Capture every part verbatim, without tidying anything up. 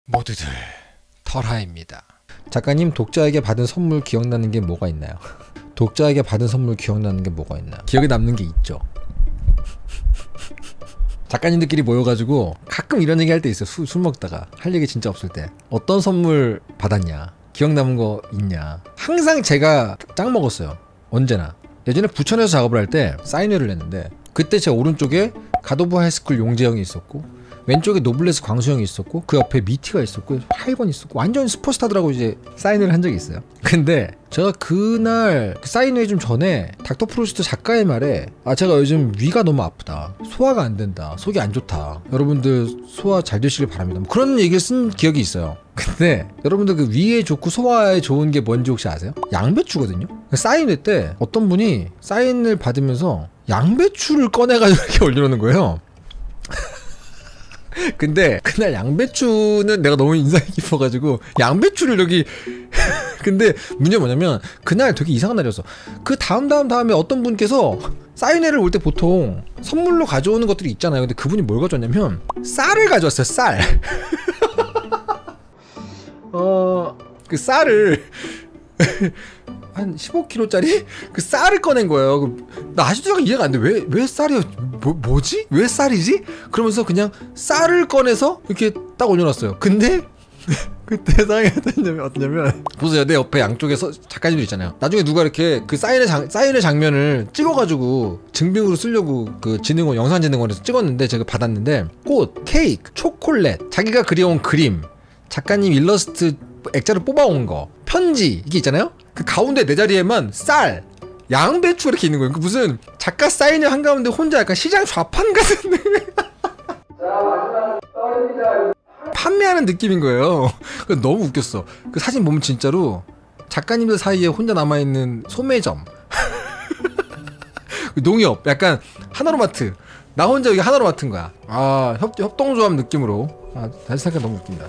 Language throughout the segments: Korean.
모두들 털하입니다. 작가님, 독자에게 받은 선물 기억나는 게 뭐가 있나요? 독자에게 받은 선물 기억나는 게 뭐가 있나요? 기억에 남는 게 있죠. 작가님들끼리 모여가지고 가끔 이런 얘기 할 때 있어요. 술, 술 먹다가 할 얘기 진짜 없을 때 어떤 선물 받았냐, 기억 남은 거 있냐. 항상 제가 짱 먹었어요. 언제나. 예전에 부천에서 작업을 할 때 사인회를 냈는데 그때 제 오른쪽에 갓오브 하이스쿨 용재형이 있었고 왼쪽에 노블레스 광수형이 있었고 그 옆에 미티가 있었고 하이건 있었고 완전 슈퍼스타들하고 이제 사인회를 한 적이 있어요. 근데 제가 그날 그 사인회 좀 전에 닥터 프로스트 작가의 말에 아 제가 요즘 위가 너무 아프다, 소화가 안 된다, 속이 안 좋다, 여러분들 소화 잘 되시길 바랍니다, 뭐 그런 얘기를 쓴 기억이 있어요. 근데 여러분들 그 위에 좋고 소화에 좋은 게 뭔지 혹시 아세요? 양배추거든요. 사인회 때 어떤 분이 사인을 받으면서 양배추를 꺼내가지고 이렇게 올려놓는 거예요. 근데 그날 양배추는 내가 너무 인상이 깊어가지고 양배추를 여기 근데 문제가 뭐냐면 그날 되게 이상한 날이었어. 그 다음 다음 다음에 어떤 분께서 사인회를 올 때 보통 선물로 가져오는 것들이 있잖아요. 근데 그분이 뭘 가져왔냐면 쌀을 가져왔어요. 쌀. 어... 그 쌀을 한 십오 킬로그램짜리 그 쌀을 꺼낸 거예요. 나 아직도 이해가 안 돼. 왜, 왜 쌀이 뭐, 뭐지? 왜 쌀이지? 그러면서 그냥 쌀을 꺼내서 이렇게 딱 올려놨어요. 근데 그때 상황이 어떠냐면, 어떠냐면 보세요. 내 옆에 양쪽에 서, 작가님들 있잖아요. 나중에 누가 이렇게 그 사인의, 장, 사인의 장면을 찍어가지고 증빙으로 쓰려고 그 진흥원, 영상진흥원에서 찍었는데 제가 받았는데 꽃, 케이크, 초콜릿, 자기가 그려온 그림, 작가님 일러스트 액자를 뽑아온 거, 편지 이게 있잖아요. 그 가운데 내 자리에만 쌀, 양배추 이렇게 있는 거예요. 그 무슨 작가 사인회 한가운데 혼자 약간 시장 좌판 같은 판매하는 느낌인 거예요. 너무 웃겼어. 그 사진 보면 진짜로 작가님들 사이에 혼자 남아있는 소매점 농협 약간 하나로마트, 나 혼자 여기 하나로마트인 거야. 아 협, 협동조합 느낌으로. 아 다시 생각하니까 너무 웃긴다.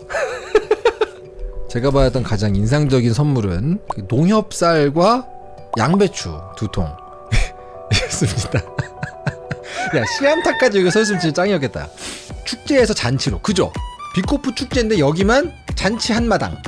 제가 받았던 가장 인상적인 선물은 그 농협쌀과 양배추 두 통 이었습니다. 야 시암탉까지 여기 서있으면 진짜 짱이었겠다. 축제에서 잔치로, 그죠? 비코프 축제인데 여기만 잔치 한마당.